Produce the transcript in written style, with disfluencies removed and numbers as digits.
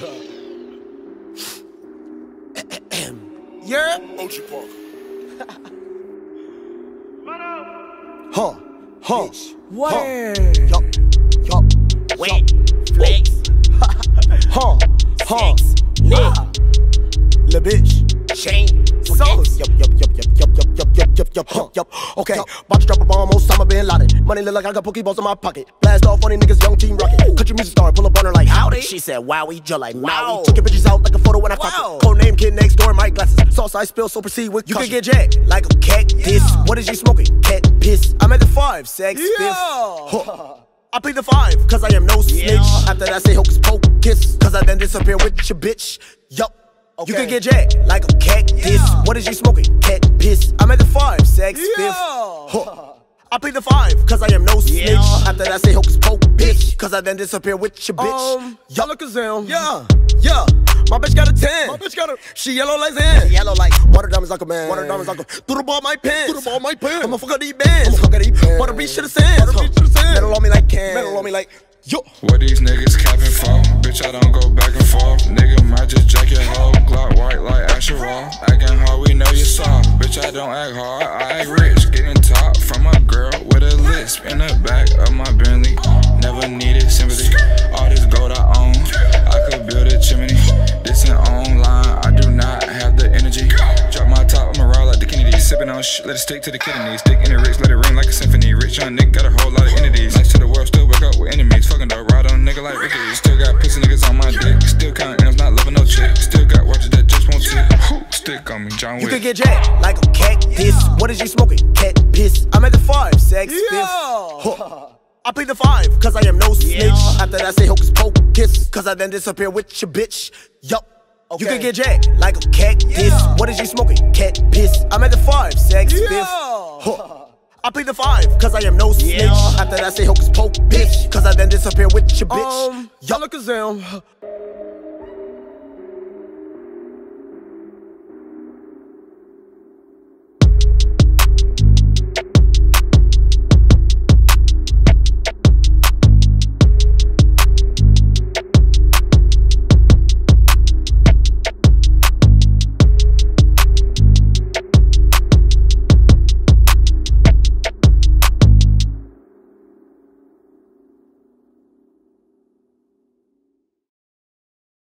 Yeah. Ochi Park. Huh. Where? Yup. Wait. Flex. Huh. Nick. Le bitch. Chain. Sauce. Yup. Okay, about to drop a bomb, Osama bin Laden. Money look like I got Pokeballs in my pocket. Blast off on these niggas, young team rocket. Country music star, pull up on her like howdy. She said wowie, just like Maui. Took your bitches out like a photo when I caught it. Code name kid next door, my glasses. Sauce I spill, so proceed with caution. You can get jacked like a cactus. What is you smoking? Cat piss. I'm at the 5, sex, fifth. Huh. I plead the 5, cause I am no snitch. After that, say hocus pocus, cause I then disappear with your bitch. Yup. You can get jacked like a cactus. What is you smoking? Cat piss. I'm at the 5, sex, fifth. Huh. I plead the 5, cause I am no snitch. After that, say hocus pocus, cause I then disappear with your bitch. Yalakazam. Yeah. My bitch got a 10. She yellow like Zan. Water diamonds like a man. Through the ball my pants. I'ma fuck up these bands. Butter beat shit of sands. Metal on me like can. Yo. What these niggas capping for? Bitch, I don't go back and forth. Nigga might just jack your hoe. Glock white like Asherah. Acting hard, we know you soft. Bitch, I don't act hard, I act rich. Getting top from a girl with a lisp. In the back of my Bentley. Never needed sympathy. All this gold I own, I could build a chimney. This ain't online, I do not have the energy. Drop my top, I'ma ride like the Kennedys. Sipping on shit, let it stick to the kidneys. Stick in the rich, let it ring like a symphony. Rich young nigga got a whole lot of entities. Nice to the world, still wake up with enemies. Fucking the ride on a nigga like Ricky. Still got pussy niggas on my dick. Still counting M's, not loving no chick. Still got watches that just won't tick. Stick on me, John Wick. You can get jacked like a cactus. What is you smoking? Cat piss. I'm at the 5, sex, fifth. Huh. I plead the 5, cause I am no snitch. After that, say hocus pocus, cause I then disappear with your bitch. Yup. You can get jacked like a cactus. What is you smoking? Cat piss. I'm at the 5, sex, fifth. Huh. I plead the 5, cause I am no snitch. After that, say hocus pocus, cause I then disappear with your bitch. Yalakazam.